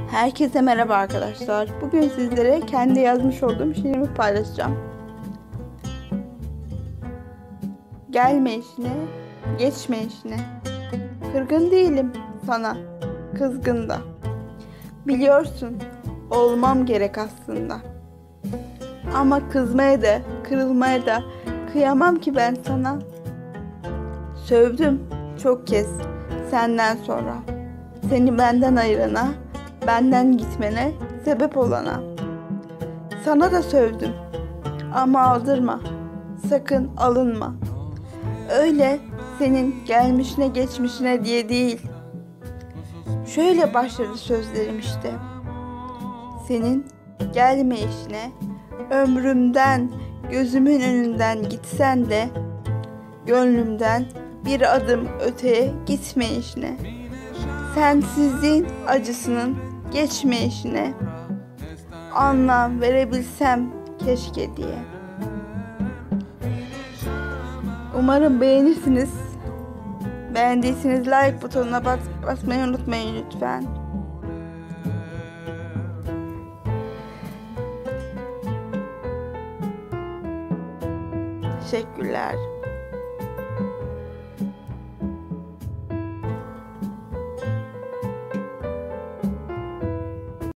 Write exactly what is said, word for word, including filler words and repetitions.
Herkese merhaba arkadaşlar. Bugün sizlere kendi yazmış olduğum şiirimi paylaşacağım. Gelme işine, geçme işine. Kırgın değilim sana, kızgın da. Biliyorsun, olmam gerek aslında. Ama kızmaya da, kırılmaya da kıyamam ki ben sana. Sövdüm çok kez senden sonra. Seni benden ayırana, benden gitmene sebep olana. Sana da sövdüm ama aldırma, sakın alınma. Öyle senin gelmişine geçmişine diye değil. Şöyle başladı sözlerim işte. Senin gelme işine, ömrümden, gözümün önünden gitsen de, gönlümden bir adım öteye gitme işine. Sensizliğin acısının geçme işine. Anlam verebilsem keşke diye. Umarım beğenirsiniz. Beğendiyseniz like butonuna bas basmayı unutmayın lütfen. Teşekkürler.